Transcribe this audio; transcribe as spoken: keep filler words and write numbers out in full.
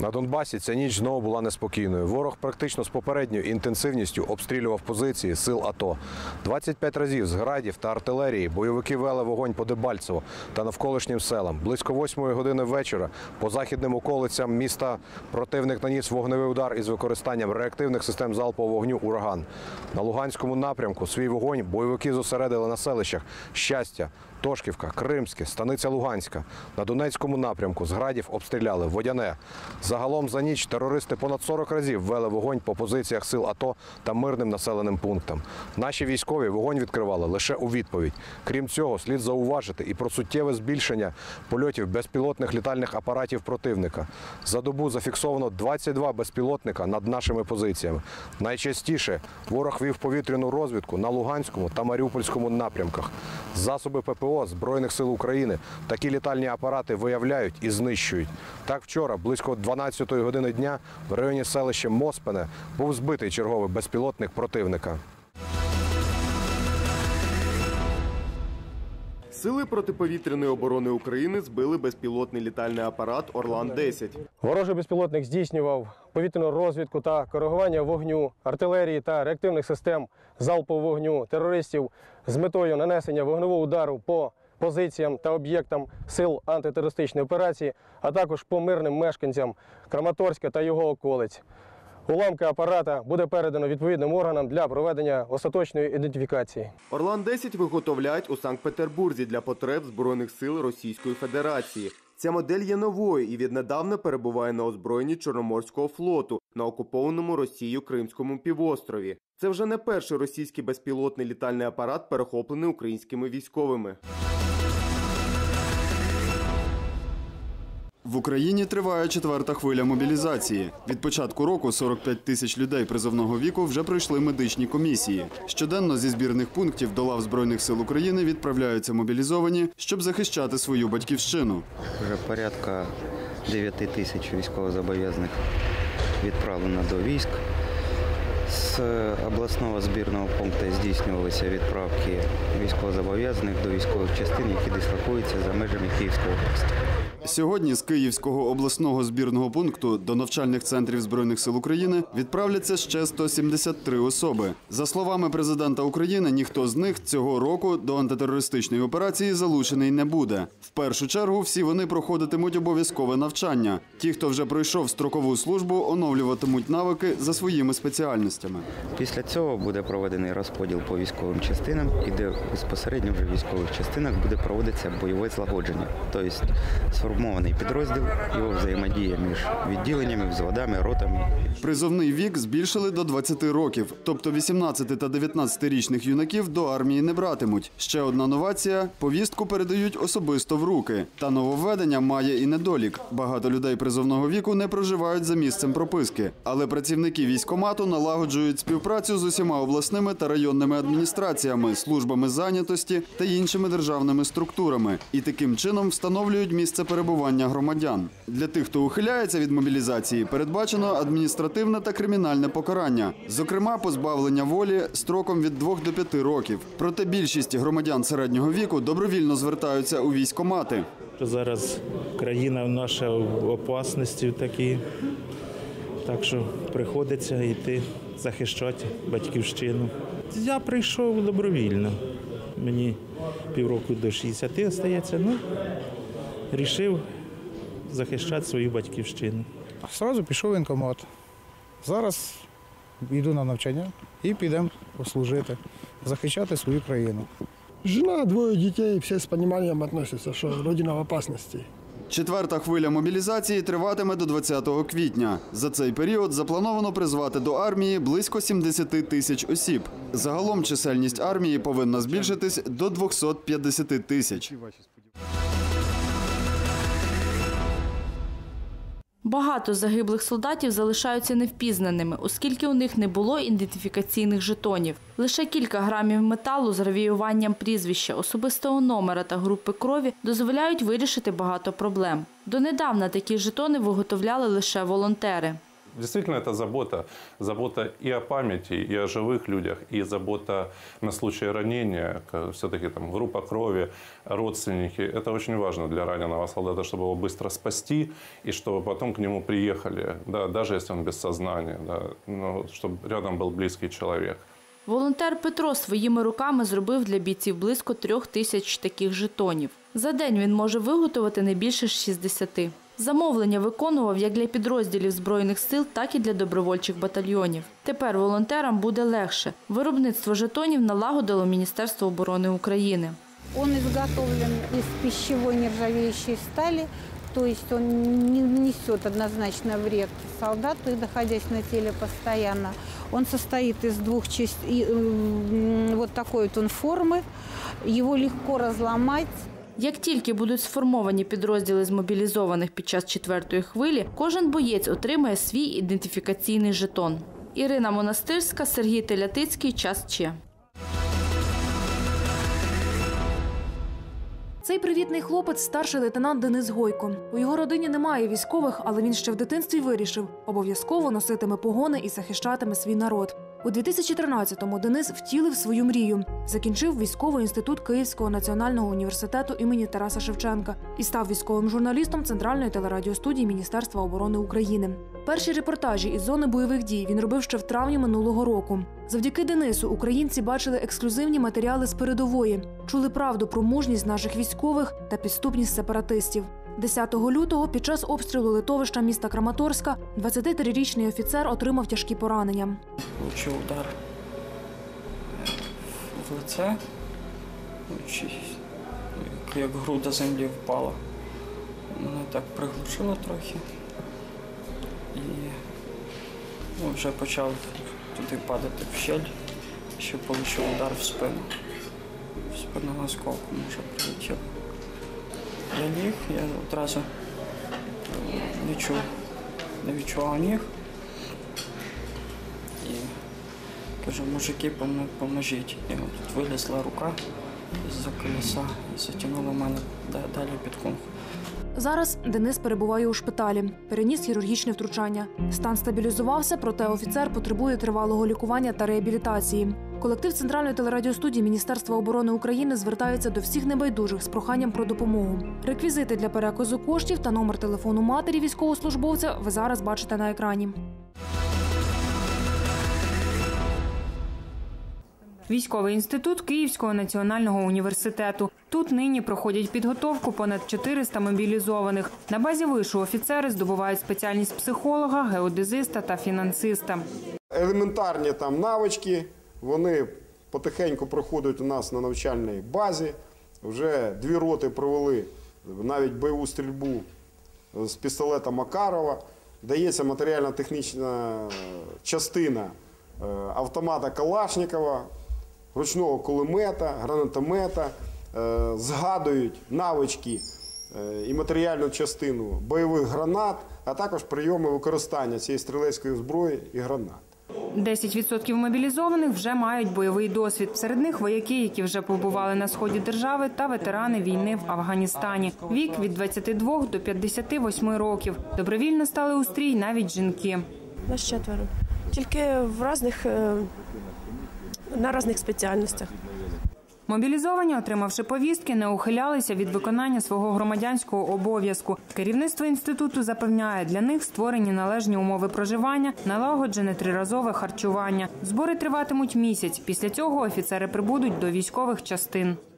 На Донбасі ця ніч знову була неспокійною. Ворог практично з попередньою інтенсивністю обстрілював позиції сил АТО. двадцять п'ять разів з градів та артилерії бойовики вели вогонь по Дебальцево та навколишнім селам. Близько восьмої години вечора по західним околицям міста противник наніс вогневий удар із використанням реактивних систем залпового вогню «Ураган». На Луганському напрямку свій вогонь бойовики зосередили на селищах Щастя, Тошківка, Кримське, Станиця Луганська. На Донецькому напрямку з градів обстріляли Водяне. Загалом за ніч терористи понад сорок разів вели вогонь по позиціях сил АТО та мирним населеним пунктам. Наші військові вогонь відкривали лише у відповідь. Крім цього, слід зауважити і про суттєве збільшення польотів безпілотних літальних апаратів противника. За добу зафіксовано двадцять два безпілотника над нашими позиціями. Найчастіше ворог вів повітряну розвідку на Луганському та Маріупольському напрямках. Засоби ППО Збройних сил України такі літальні апарати виявляють і знищують. Так вчора, близько дванадцятої години дня, в районі селища Моспене був збитий черговий безпілотник противника. Сили протиповітряної оборони України збили безпілотний літальний апарат «Орлан десять». Ворожий безпілотник здійснював повітряну розвідку та коригування вогню, артилерії та реактивних систем залпового вогню терористів з метою нанесення вогневого удару по позиціям та об'єктам сил антитерористичної операції, а також по мирним мешканцям Краматорська та його околиць. Уламки апарата буде передано відповідним органам для проведення остаточної ідентифікації. «Орлан десять» виготовляють у Санкт-Петербурзі для потреб Збройних сил Російської Федерації. Ця модель є новою і віднедавна перебуває на озброєнні Чорноморського флоту на окупованому Росією Кримському півострові. Це вже не перший російський безпілотний літальний апарат, перехоплений українськими військовими. В Україні триває четверта хвиля мобілізації. Від початку року сорок п'ять тисяч людей призовного віку вже пройшли медичні комісії. Щоденно зі збірних пунктів до лав Збройних сил України відправляються мобілізовані, щоб захищати свою батьківщину. Вже порядка дев'яти тисяч військовозобов'язаних відправлено до військ. З обласного збірного пункту здійснювалися відправки військовозобов'язаних до військових частин, які дислокуються за межами Київської області. Сьогодні з Київського обласного збірного пункту до навчальних центрів Збройних сил України відправляться ще сто сімдесят три особи. За словами президента України, ніхто з них цього року до антитерористичної операції залучений не буде. В першу чергу всі вони проходитимуть обов'язкове навчання. Ті, хто вже пройшов строкову службу, оновлюватимуть навики за своїми спеціальностями. Після цього буде проведений розподіл по військовим частинам, і де безпосередньо вже в військових частинах буде проводитися бойове злагодження. Тобто сформований підрозділ, його взаємодія між відділеннями, взводами, ротами. Призовний вік збільшили до двадцяти років, тобто вісімнадцяти- та дев'ятнадцятирічних юнаків до армії не братимуть. Ще одна новація – повістку передають особисто в руки. Та нововведення має і недолік. Багато людей призовного віку не проживають за місцем прописки. Але працівники військкомату налагоджують співпрацю з усіма обласними та районними адміністраціями, службами зайнятості та іншими державними структурами. І таким чином встановлюють місце перебування громадян. Для тих, хто ухиляється від мобілізації, передбачено адміністративне та кримінальне покарання. Зокрема, позбавлення волі строком від двох до п'яти років. Проте більшість громадян середнього віку добровільно звертаються у військкомати. Зараз країна наша в опасності такій, так що приходиться йти захищати батьківщину. Я прийшов добровільно. Мені півроку до шістдесяти остається, ну, рішив захищати свою батьківщину. Зразу пішов в воєнкомат. Зараз йду на навчання і підемо послужити, захищати свою країну. Жена, двоє дітей, всі з розумінням відносяться, що родина в опасності. Четверта хвиля мобілізації триватиме до двадцятого квітня. За цей період заплановано призвати до армії близько сімдесяти тисяч осіб. Загалом чисельність армії повинна збільшитись до двохсот п'ятдесяти тисяч. Багато загиблих солдатів залишаються невпізнаними, оскільки у них не було ідентифікаційних жетонів. Лише кілька грамів металу з гравіюванням прізвища, особистого номера та групи крові дозволяють вирішити багато проблем. Донедавна такі жетони виготовляли лише волонтери. действительно это забота. Забота и о памяти, и о живых людях, и забота на случай ранения. Все-таки там группа крови, родственники. Это очень важно для раненого солдата, чтобы его быстро спасти, и чтобы потом к нему приехали, да, даже если он без сознания, да, но чтобы рядом был близкий человек. Волонтер Петро своїми руками зробив для бійців близько трьох тисяч таких жетонів. За день він може виготовити не більше шістдесяти. Замовлення виконував як для підрозділів Збройних сил, так і для добровольчих батальйонів. Тепер волонтерам буде легше. Виробництво жетонів налагодило Міністерство оборони України. Він изготовлен із пищевой нержавеющей стали, то есть он не несет однозначно вред солдату, находясь на теле постоянно. Он состоит из двух частей, вот такой вот он формы, его легко разломать. Як тільки будуть сформовані підрозділи змобілізованих під час четвертої хвилі, кожен боєць отримає свій ідентифікаційний жетон. Ірина Монастирська, Сергій Телятицький, Час Че. Цей привітний хлопець – старший лейтенант Денис Гойко. У його родині немає військових, але він ще в дитинстві вирішив – обов'язково носитиме погони і захищатиме свій народ. У дві тисячі тринадцятому Денис втілив свою мрію. Закінчив військовий інститут Київського національного університету імені Тараса Шевченка і став військовим журналістом Центральної телерадіостудії Міністерства оборони України. Перші репортажі із зони бойових дій він робив ще в травні минулого року. Завдяки Денису українці бачили ексклюзивні матеріали з передової, чули правду про мужність наших військових та підступність сепаратистів. десятого лютого під час обстрілу литовища міста Краматорська двадцятитрирічний офіцер отримав тяжкі поранення. Влучив удар в лице, як груда землі впала. Мене так приглушило трохи і ну, вже почав туди падати в щель, ще отримав удар в спину. В спину осколком вже прилетіло. Я ліг, я одразу не чув, не відчував ніг. І кажу, мужики, поможіть. І тут вилізла рука з-за колеса і затягнула мене далі під кунг. Зараз Денис перебуває у шпиталі, переніс хірургічне втручання. Стан стабілізувався, проте офіцер потребує тривалого лікування та реабілітації. Колектив Центральної телерадіостудії Міністерства оборони України звертається до всіх небайдужих з проханням про допомогу. Реквізити для переказу коштів та номер телефону матері військовослужбовця ви зараз бачите на екрані. Військовий інститут Київського національного університету. Тут нині проходять підготовку понад чотириста мобілізованих. На базі вишу офіцери здобувають спеціальність психолога, геодезиста та фінансиста. Елементарні там навички, вони потихеньку проходять у нас на навчальній базі. Вже дві роти провели навіть бойову стрільбу з пістолета Макарова. Дається матеріально-технічна частина автомата Калашникова, ручного кулемета, гранатомета, згадують навички і матеріальну частину бойових гранат, а також прийоми використання цієї стрілецької зброї і гранат. десять відсотків мобілізованих вже мають бойовий досвід. Серед них вояки, які вже побували на сході держави, та ветерани війни в Афганістані. Вік від двадцяти двох до п'ятдесяти восьми років. Добровільно стали у стрій навіть жінки. Нас четверо. Тільки в різних, на різних спеціальностях. Мобілізовані, отримавши повістки, не ухилялися від виконання свого громадянського обов'язку. Керівництво інституту запевняє, для них створені належні умови проживання, налагоджене триразове харчування. Збори триватимуть місяць. Після цього офіцери прибудуть до військових частин.